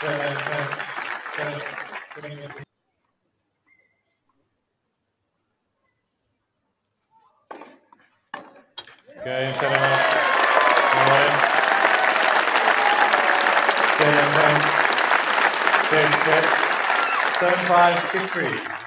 Okay, set him up. Alright. 10, 10, 6, 7, 5, 6, 3.